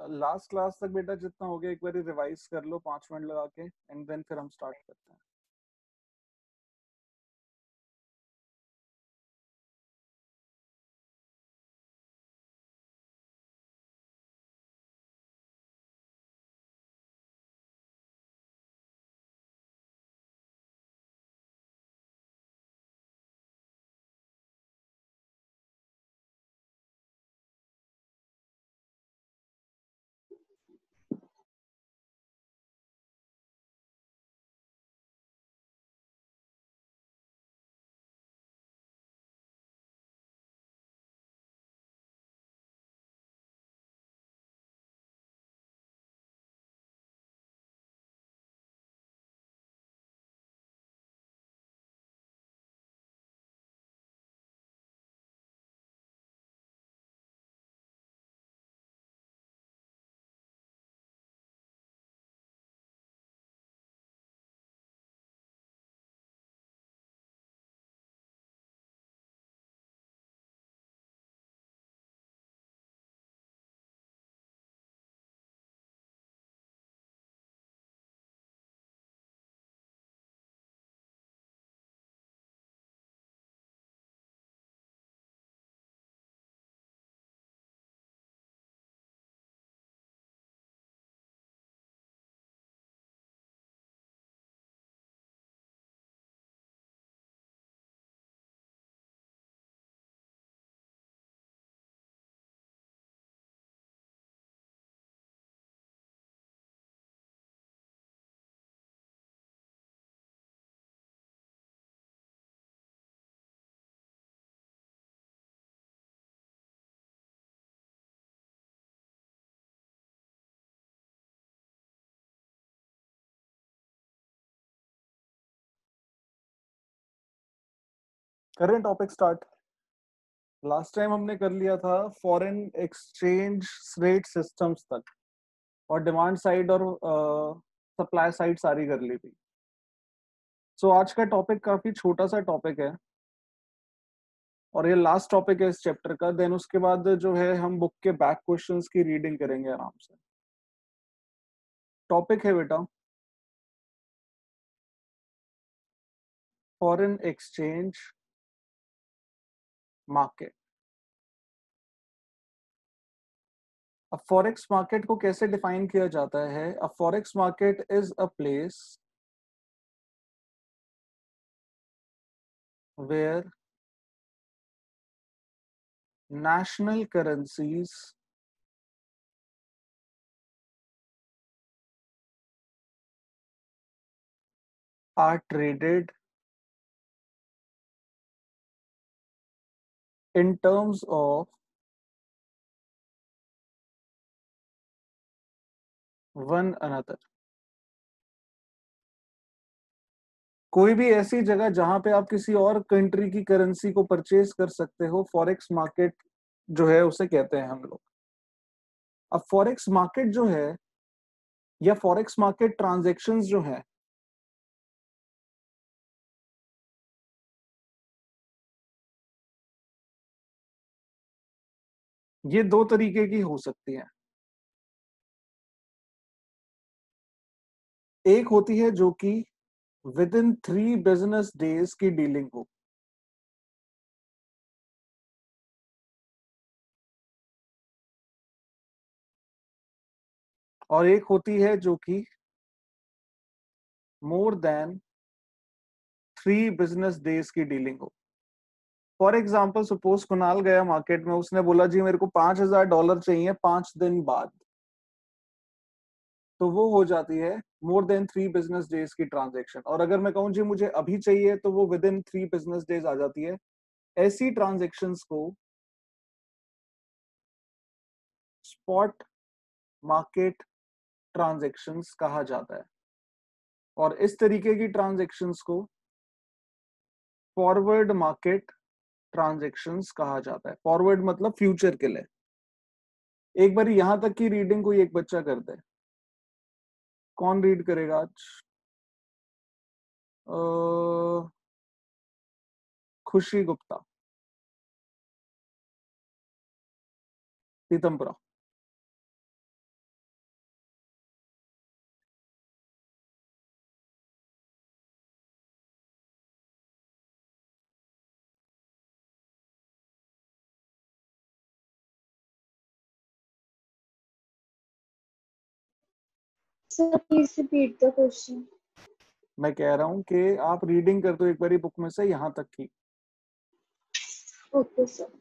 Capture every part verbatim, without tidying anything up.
Last class तक बेटा जितना हो गया एक बार रिवाइज कर लो पांच मिनट लगा के, एंड देन फिर हम स्टार्ट करते हैं। करें टॉपिक स्टार्ट। लास्ट टाइम हमने कर लिया था फॉरेन एक्सचेंज रेट सिस्टम्स तक, और डिमांड साइड और सप्लाई साइड सारी कर ली थी। सो so, आज का टॉपिक काफी छोटा सा टॉपिक है और ये लास्ट टॉपिक है इस चैप्टर का। देन उसके बाद जो है हम बुक के बैक क्वेश्चंस की रीडिंग करेंगे आराम से। टॉपिक है बेटा फॉरेन एक्सचेंज मार्केट। अब फॉरेक्स मार्केट को कैसे डिफाइन किया जाता है? A forex market is a place where national currencies are traded in terms of one another। कोई भी ऐसी जगह जहां पे आप किसी और कंट्री की करेंसी को परचेज कर सकते हो, फॉरेक्स मार्केट जो है उसे कहते हैं हम लोग। अब फॉरेक्स मार्केट जो है या फॉरेक्स मार्केट ट्रांजैक्शंस जो है, ये दो तरीके की हो सकती है। एक होती है जो कि within three business days की डीलिंग हो, और एक होती है जो कि more than three business days की डीलिंग हो। फॉर एग्जाम्पल सपोज कुणाल गया मार्केट में, उसने बोला जी मेरे को पांच हजार डॉलर चाहिए पांच दिन बाद, तो वो हो जाती है more than three business days की ट्रांजेक्शन। और अगर मैं कहूं जी मुझे अभी चाहिए, तो वो within three business days आ जाती है। ऐसी ट्रांजेक्शन्स को स्पॉट मार्केट ट्रांजेक्शन्स कहा जाता है, और इस तरीके की ट्रांजेक्शन्स को फॉरवर्ड मार्केट ट्रांजेक्शन्स कहा जाता है। फॉरवर्ड मतलब फ्यूचर के लिए। एक बार यहां तक की रीडिंग कोई एक बच्चा कर दे। कौन रीड करेगा आज? अ, खुशी Gupta, Pitampura. Sir, please repeat the question. मैं कह रहा हूँ कि आप रीडिंग कर दो एक बारी बुक में से यहाँ तक की. Okay, sir.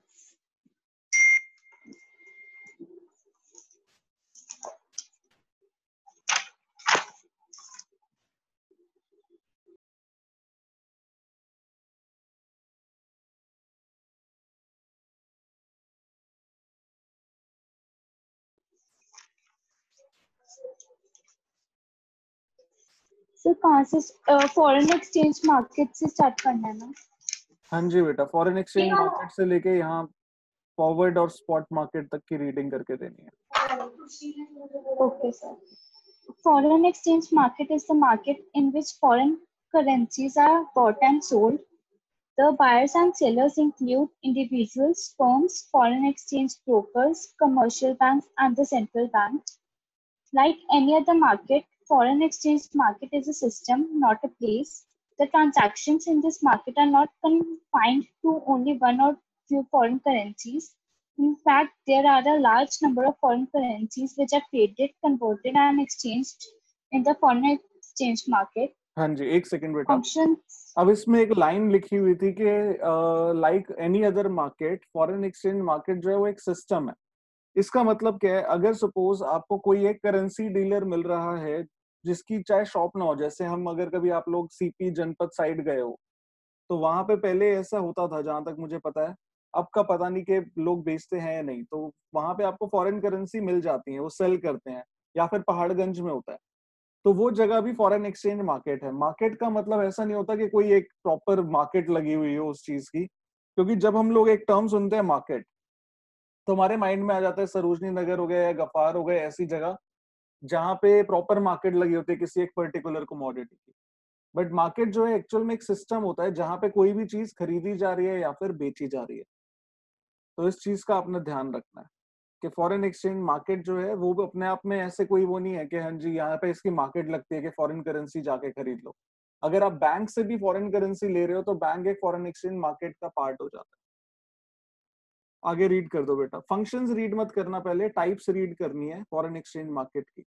सर कहाँ से फॉरेन एक्सचेंज मार्केट से स्टार्ट करना है ना? हाँ जी बेटा, फॉरेन एक्सचेंज मार्केट से लेके यहाँ फॉरवर्ड और स्पॉट मार्केट तक की रीडिंग करके देनी है. Okay, sir. Foreign exchange market is the market in which foreign currencies are bought and sold. The buyers and sellers include individuals, firms, foreign exchange brokers, commercial banks, and the central bank. Like any other market, foreign exchange market is a system, not a place. The transactions in this market are not confined to only one or few foreign currencies. In fact, there are a large number of foreign currencies which are traded, converted, and exchanged in the foreign exchange market. हाँ जी, एक second बेटा. Functions. अब इसमें एक line लिखी हुई थी कि like any other market, foreign exchange market जो है वो एक सिस्टम है. इसका मतलब क्या है? अगर सपोज आपको कोई एक करेंसी डीलर मिल रहा है जिसकी चाहे शॉप ना हो, जैसे हम अगर कभी आप लोग सीपी जनपद साइड गए हो तो वहां पे पहले ऐसा होता था, जहां तक मुझे पता है. अब का पता नहीं कि लोग बेचते हैं या नहीं. तो वहां पे आपको फॉरेन करेंसी मिल जाती है, वो सेल करते हैं, या फिर पहाड़गंज में होता है. तो वो जगह भी फॉरेन एक्सचेंज मार्केट है. मार्केट का मतलब ऐसा नहीं होता कि कोई एक प्रॉपर मार्केट लगी हुई हो उस चीज की, क्योंकि जब हम लोग एक टर्म सुनते हैं मार्केट तो हमारे माइंड में आ जाता है सरोजनी नगर हो गया या गफार हो गए, ऐसी जगह जहां पे प्रॉपर मार्केट लगी होती है किसी एक पर्टिकुलर कमोडिटी की. बट मार्केट जो है एक्चुअल में एक सिस्टम होता है जहां पे कोई भी चीज खरीदी जा रही है या फिर बेची जा रही है. तो इस चीज का अपना ध्यान रखना है कि फॉरेन एक्सचेंज मार्केट जो है वो अपने आप में ऐसे कोई वो नहीं है कि हाँ जी यहाँ पे इसकी मार्केट लगती है कि फॉरेन करेंसी जाके खरीद लो. अगर आप बैंक से भी फॉरेन करेंसी ले रहे हो तो बैंक एक फॉरेन एक्सचेंज मार्केट का पार्ट हो जाता है. आगे रीड कर दो बेटा. फंक्शंस रीड मत करना, पहले टाइप्स रीड करनी है फॉरेन एक्सचेंज मार्केट की.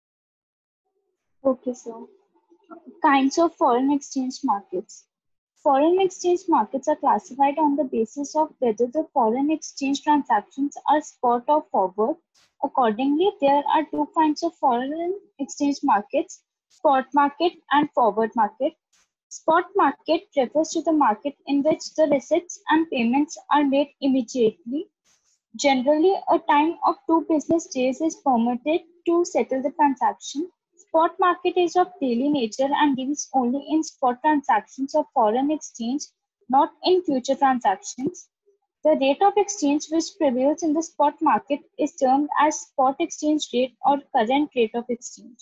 Okay, sir. Kinds of foreign exchange markets. Foreign exchange markets are classified on the basis of whether the foreign exchange transactions are spot or forward. Accordingly, there are two kinds of foreign exchange markets, spot market and forward market. Spot market refers to the market in which the receipts and payments are made immediately. Generally, a time of two business days is permitted to settle the transaction. Spot market is of daily nature and deals only in spot transactions of foreign exchange, not in future transactions. The rate of exchange which prevails in the spot market is termed as spot exchange rate or current rate of exchange.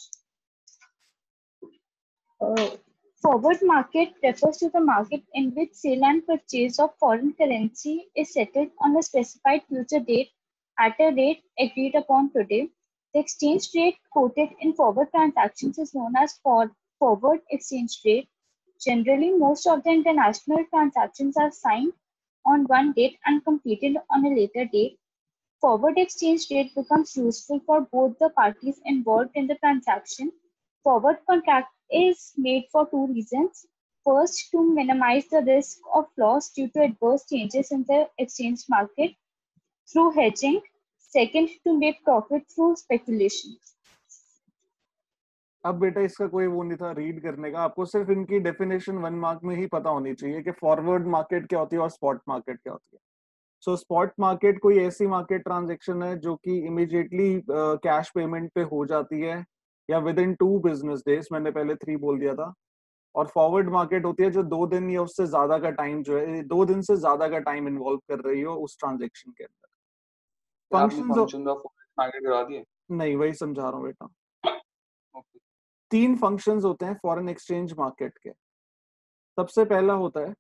Uh, Forward market refers to the market in which sale and purchase of foreign currency is settled on a specified future date at a rate agreed upon today. The exchange rate quoted in forward transactions is known as for forward exchange rate. Generally, most of the international transactions are signed on one date and completed on a later date. Forward exchange rate becomes useful for both the parties involved in the transaction. Forward contract is made for two reasons. First, to minimize the risk of loss due to adverse changes in the exchange market through hedging. Second, to make profit through speculation. अब बेटा इसका कोई वो नहीं था read करने का, आपको सिर्फ इनकी डेफिनेशन वन मार्क में ही पता होनी चाहिए कि फॉरवर्ड मार्केट क्या होती है और स्पॉट मार्केट क्या होती है. सो स्पॉट मार्केट कोई ऐसी मार्केट ट्रांजैक्शन है जो कि इमीडिएटली कैश पेमेंट पे हो जाती है या within two business days, मैंने पहले थ्री बोल दिया था. और फॉरवर्ड मार्केट होती है जो दो दिन या उससे ज्यादा का टाइम जो है, दो दिन से ज्यादा का टाइम इन्वॉल्व कर रही हो उस ट्रांजेक्शन के अंदर. फंक्शन ऑफ मार्केट करा दिए? नहीं, वही समझा रहा हूँ बेटा. okay. तीन फंक्शंस होते हैं फॉरेन एक्सचेंज मार्केट के. सबसे पहला होता है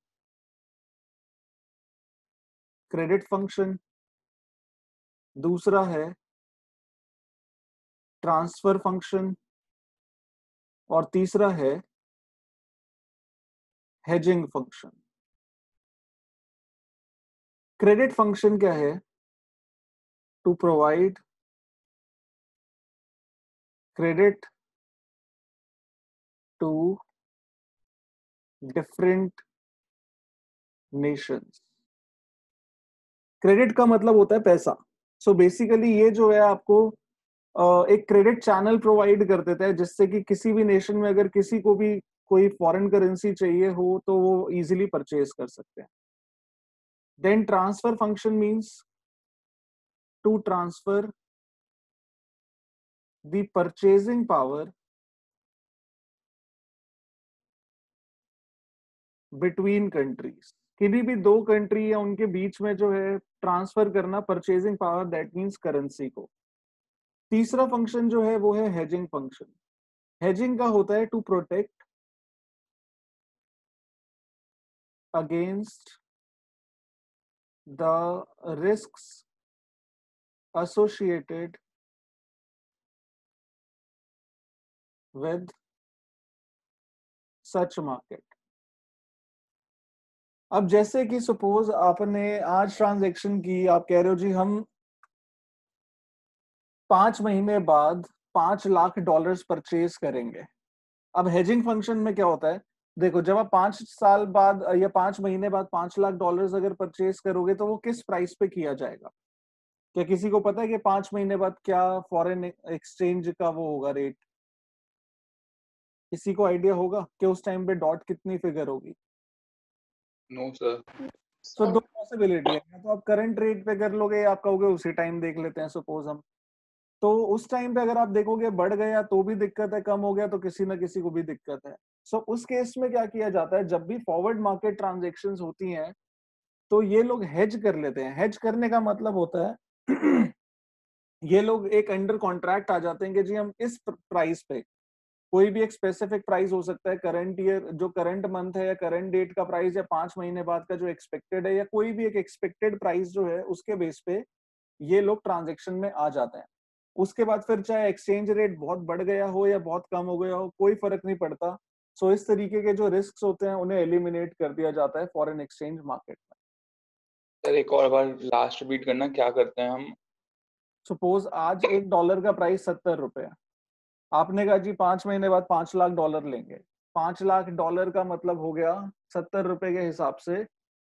क्रेडिट फंक्शन, दूसरा है ट्रांसफर फंक्शन और तीसरा है हेजिंग फंक्शन. क्रेडिट फंक्शन क्या है? To provide credit to different nations. Credit का मतलब होता है पैसा। सो so बेसिकली ये जो है आपको uh, एक क्रेडिट चैनल प्रोवाइड कर देता है, जिससे कि किसी भी नेशन में अगर किसी को भी कोई फॉरेन करेंसी चाहिए हो तो वो इजीली परचेज कर सकते हैं। Then transfer function means to transfer the purchasing power between countries. किसी भी दो कंट्री या उनके बीच में जो है ट्रांसफर करना purchasing power, that means currency को। तीसरा फंक्शन जो है वो है हेजिंग फंक्शन। हेजिंग का होता है to protect against the risks associated with such market। अब जैसे कि सपोज आपने आज ट्रांजैक्शन की, आप कह रहे हो जी हम पांच महीने बाद पांच लाख डॉलर्स परचेज करेंगे। अब हेजिंग फंक्शन में क्या होता है, देखो जब आप पांच साल बाद या पांच महीने बाद पांच लाख डॉलर्स अगर परचेज करोगे तो वो किस प्राइस पे किया जाएगा? क्या किसी को पता है कि पांच महीने बाद क्या फॉरेन एक्सचेंज का वो होगा रेट? किसी को आइडिया होगा कि उस टाइम पे डॉट कितनी फिगर होगी? No sir. सो दो पॉसिबिलिटी है, या तो आप करंट रेट पे कर लोगे या आप कहोगे उसी टाइम देख लेते हैं सपोज हम। तो उस टाइम पे अगर आप देखोगे बढ़ गया तो भी दिक्कत है, कम हो गया तो किसी ना किसी को भी दिक्कत है। सो so, उस केस में क्या किया जाता है, जब भी फॉरवर्ड मार्केट ट्रांजेक्शन्स होती हैं तो ये लोग हेज कर लेते हैं। हेज करने का मतलब होता है ये लोग एक अंडर कॉन्ट्रैक्ट आ जाते हैं कि जी हम इस प्राइस पे, कोई भी एक स्पेसिफिक प्राइस हो सकता है, करंट ईयर जो करंट मंथ है या करंट डेट का प्राइस, या पांच महीने बाद का जो एक्सपेक्टेड है, या कोई भी एक एक्सपेक्टेड प्राइस जो है उसके बेस पे ये लोग ट्रांजेक्शन में आ जाते हैं। उसके बाद फिर चाहे एक्सचेंज रेट बहुत बढ़ गया हो या बहुत कम हो गया हो, कोई फर्क नहीं पड़ता। सो इस तरीके के जो रिस्क होते हैं उन्हें एलिमिनेट कर दिया जाता है फॉरेन एक्सचेंज मार्केट में। सर एक और बार लास्ट बीट करना, क्या करते हैं हम? सपोज आज एक डॉलर का प्राइस सत्तर रुपए है, आपने कहा जी पांच महीने बाद पांच लाख डॉलर लेंगे। पांच लाख डॉलर का मतलब हो गया सत्तर रुपए के हिसाब से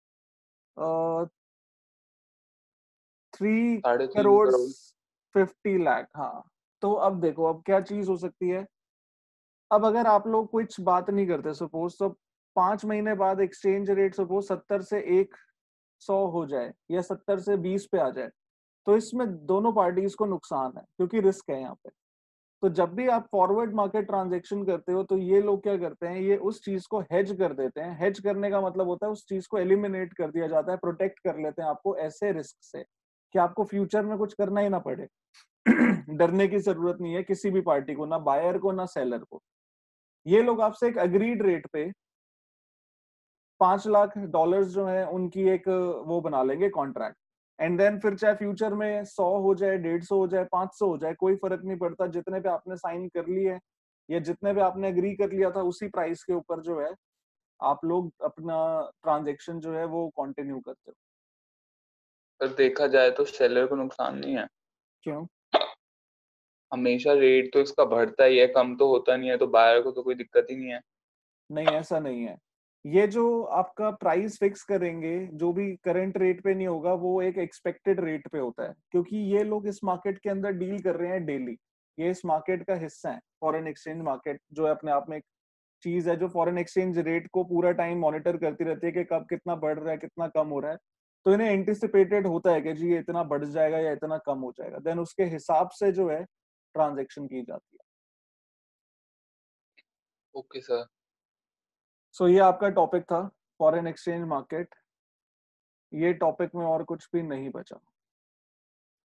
थ्री साढ़े तीन करोड़ करोड़ फिफ्टी लाख। हाँ, तो अब देखो अब क्या चीज हो सकती है। अब अगर आप लोग कुछ बात नहीं करते सपोज, तो पांच महीने बाद एक्सचेंज रेट सपोज सत्तर से एक सौ हो जाए या सत्तर से बीस पे आ जाए, तो इसमें दोनों पार्टीज को नुकसान है क्योंकि रिस्क है यहाँ पे। तो जब भी आप फॉरवर्ड मार्केट ट्रांजैक्शन करते हो तो ये लोग क्या करते हैं, ये उस चीज को हेज कर देते हैं। हेज करने का मतलब होता है उस चीज को एलिमिनेट कर दिया जाता है, प्रोटेक्ट कर लेते हैं आपको ऐसे रिस्क से कि आपको फ्यूचर में कुछ करना ही ना पड़े। डरने की जरूरत नहीं है किसी भी पार्टी को, ना बायर को ना सेलर को। ये लोग आपसे एक अग्रीड रेट पे पांच लाख डॉलर्स जो है उनकी एक वो बना लेंगे कॉन्ट्रैक्ट, एंड देन फिर चाहे फ्यूचर में सौ हो जाए, डेढ़ सौ हो जाए, पांच सौ हो जाए, कोई फर्क नहीं पड़ता। जितने पे आपने साइन कर ली है या जितने पे आपने एग्री कर लिया था उसी प्राइस के ऊपर जो है आप लोग अपना ट्रांजेक्शन जो है वो कंटिन्यू करते हो। सर देखा जाए तो सेलर को नुकसान नहीं है। क्यों? हमेशा रेट तो इसका बढ़ता ही है, कम तो होता नहीं है, तो बायर को तो कोई दिक्कत ही नहीं है। नहीं, ऐसा नहीं है। ये जो आपका प्राइस फिक्स करेंगे जो भी करंट रेट पे नहीं होगा, वो एक एक्सपेक्टेड रेट पे होता है, क्योंकि ये लोग इस मार्केट के अंदर डील कर रहे हैं डेली। ये इस मार्केट का हिस्सा है। फॉरेन एक्सचेंज मार्केट जो है अपने आप में एक चीज है जो फॉरेन एक्सचेंज रेट को पूरा टाइम मॉनिटर करती रहती है कि कब कितना बढ़ रहा है, कितना कम हो रहा है। तो इन्हें एंटिसिपेटेड होता है कि जी ये इतना बढ़ जाएगा या इतना कम हो जाएगा, देन उसके हिसाब से जो है ट्रांजेक्शन की जाती है। Okay sir. सो ये आपका टॉपिक था फॉरेन एक्सचेंज मार्केट। ये टॉपिक में और कुछ भी नहीं बचा।